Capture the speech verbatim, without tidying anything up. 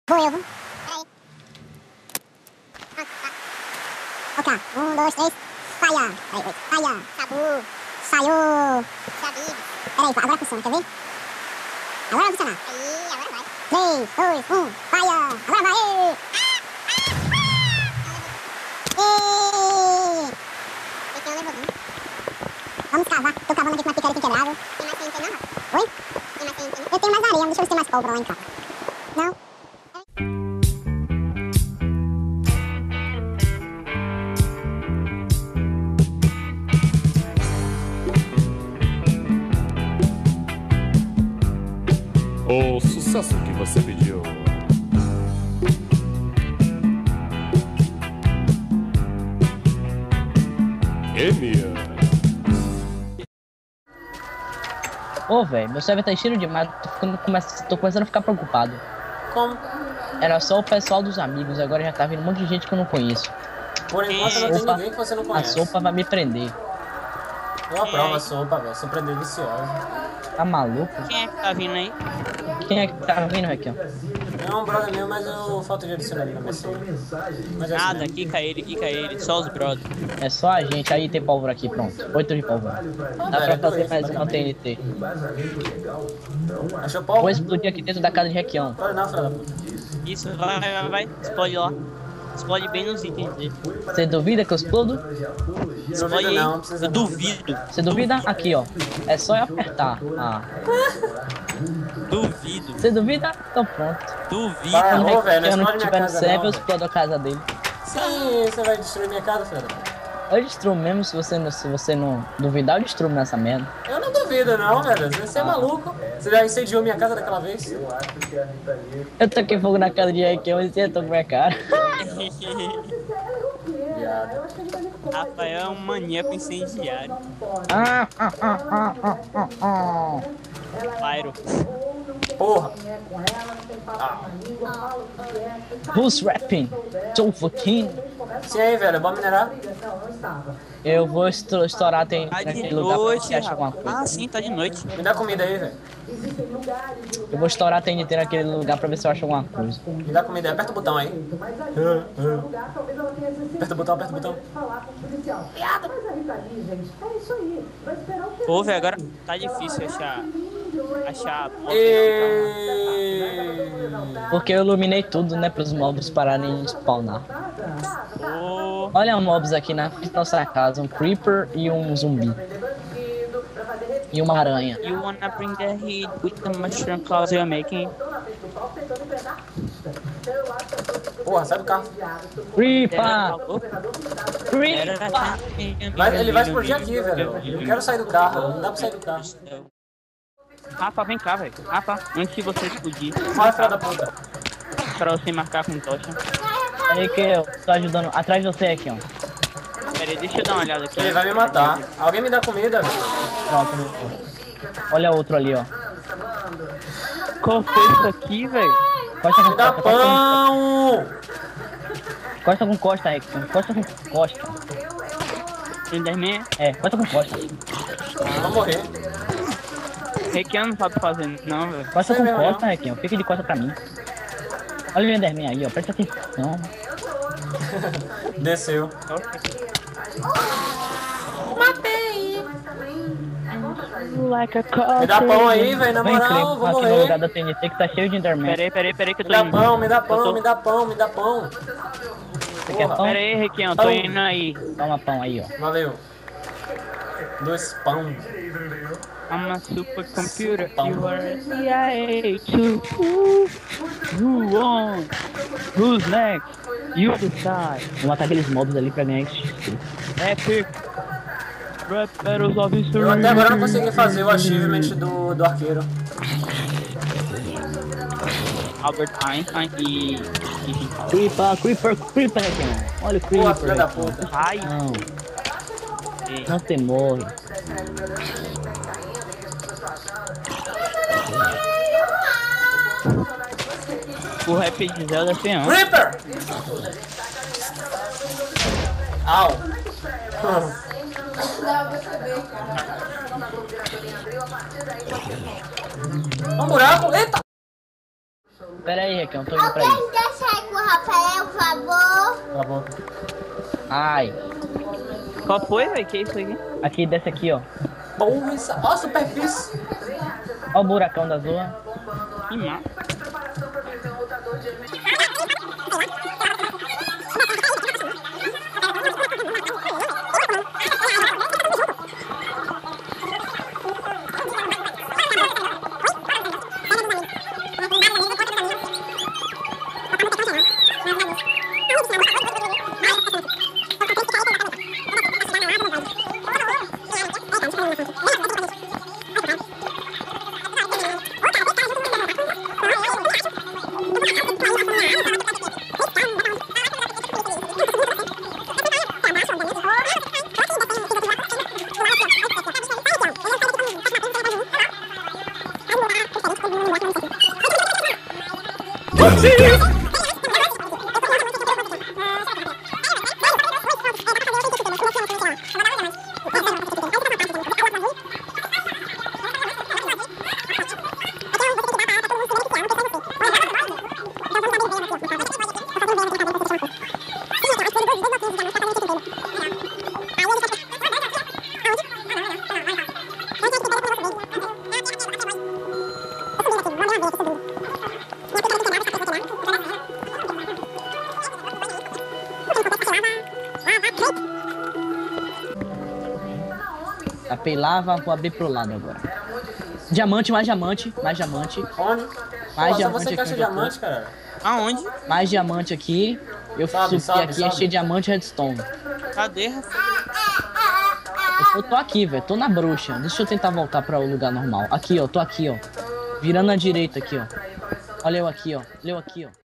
Vou eu, vou. Peraí. Ok, um, dois, três. Saia. Peraí, saia. Sabu. Saiu. Sabib. Peraí, agora funciona, quer ver? Agora vai funcionar. Aí, agora vai. três, dois, um. Saia. Agora vai. Êêêê. Esse é um nervosinho. Vamos cavar. Tô cavando aqui com uma picareta inquebrável. Tem mais T N T não? Oi? Tem mais T N T? Eu tenho mais areia, deixa eu ver se tem mais pólvora lá em casa. Não? O sucesso que você pediu. Emia. Ô, velho, meu server tá cheio demais, tô, ficando, começa, tô começando a ficar preocupado. Como? Era só o pessoal dos amigos, agora já tá vindo um monte de gente que eu não conheço. Por enquanto não tem ninguém que você não A conhece. sopa vai me prender. Eu aprovo a sopa, velho. Sopa é deliciosa. Tá maluco? Quem é que tá vindo aí? Quem é que tá vindo, Requião? É um brother meu, mas eu falta de adicionar ele na minha senha. Mas é Nada, assim, quica ele, quica ele, só os brothers. É só a gente, aí tem pólvora aqui, pronto. Oito de pólvora. Dá velho, pra é fazer dois, mais uma basicamente. T N T. Achou Vou pau? explodir aqui dentro da casa de Requião. Olha não, filha da puta. Isso, vai, vai, vai, vai, explode lá. Explode bem nos itens dele. Você duvida que eu explodo? Duvido Explode aí. não, não precisa Eu não. duvido. Você duvida? Aqui, ó. É só eu apertar. Ah. Duvido. Você duvida? Então pronto. Duvido. Para, Quando ô, velho, não Requião não explode minha estiver no casa server, não, eu velho. explodo a casa dele. Sim, você vai destruir minha casa, filha da puta. Eu destruo mesmo, se você não, se você não duvidar, eu destruo nessa merda. Eu não duvido não, velho. Você é maluco. Você já incendiou minha casa daquela vez? Eu toquei fogo na casa de Requião e você tocou minha cara. Viado. Rafael é um maníaco incendiário. Ah, ah, ah, ah, ah, ah, ah. Pyro. Porra. Who's rapping? Tô fucking. Sim aí, velho. Bora minerar? Eu vou estourar estourar tem Tá de naquele lugar pra ver noite, se acha alguma rapaz. coisa. Ah, sim, tá de noite. Me dá comida aí, velho. Eu vou estourar a T N T naquele lugar pra ver se eu acho alguma coisa. Me dá comida aí. Aperta o botão aí. Aperta o botão, aperta o botão. Pô, velho, agora tá difícil achar. Achar. E... Porque eu iluminei tudo, né, pros mobs pararem de spawnar. Pô. Olha os mobs aqui na frente da nossa casa, um creeper e um zumbi. E uma aranha. You wanna bring the heat with the mushroom cause you're making. Porra, sai do carro. Creeper! Creeper! Vai, ele vai explodir aqui, velho. Eu quero sair do carro. Não dá pra sair do carro. Rafa, vem cá, velho. Rafa, antes de você explodir, Olha, filha da puta. pra você marcar com tocha. Aí que eu tô ajudando. Atrás de você aqui, ó. Pera aí, deixa eu dar uma olhada aqui. Ele vai me matar. Alguém me dá comida, velho. Pronto. Olha outro ali, ó. Qual foi isso aqui, velho? Costa com Me dá costa. Costa pão! com, costa com costa, Rex. Costa com costa. Enderman, É, costa com costa. Ah, vou morrer. Requião não sabe fazer, não, velho. Costa Sei com mesmo, costa, Requinho. Fica de costa pra mim. Olha o Enderman aí, ó. Presta atenção. Desceu. Like a Me dá pão aí, velho. Na Vem, moral, Creeper, vou aqui no lugar morrer. da T N T que tá cheio de Enderman. Pera aí, pera aí, pera aí que eu Me tô dá indo. pão, me dá Eu pão, tô- me dá pão, me dá pão. Você quer Porra. pão? Pera aí, Requião, eu tô Pão. indo aí. Toma pão aí, ó. Valeu. Dois pão. I'm a supercomputer, Pão. you are a C I A too. Who, who won? Who's next? You decide. Vou matar aqueles mobs ali pra ganhar X P. Epic. Rap Battles of History. Eu até agora não consegui fazer o achievement do, do arqueiro. Albert Einstein e... e... Creeper, Creeper, Creeper, Requinho. Olha o Porra, Creeper. filha da Requinho. puta. Ai, Não, e- não te morre. o rap de Zelda é feão. Creeper! Au. Um buraco? Eita! Pera aí, Requiem, eu tô indo pra aí. Alguém deixa aí com o Rafael, por favor. Cala a boca. Ai. Qual foi, velho? Que isso aqui? Aqui, desce aqui, ó. Porra, essa... Ó, superfície. Ó o buracão da zoa. Que massa. Tapei lava, vou abrir pro lado agora. Diamante, mais diamante, mais diamante. Onde? Mais Pô, só diamante você aqui que acha onde eu tô. diamante, cara. Aonde? Mais diamante aqui. Eu Sobe, subi sobe, aqui e sobe. achei diamante e redstone. Cadê, Rafa? Eu tô aqui, velho. Tô na bruxa. Deixa eu tentar voltar para o lugar normal. Aqui, ó. Tô aqui, ó. Virando à direita aqui, ó. Olha eu aqui, ó. Olha eu aqui, ó.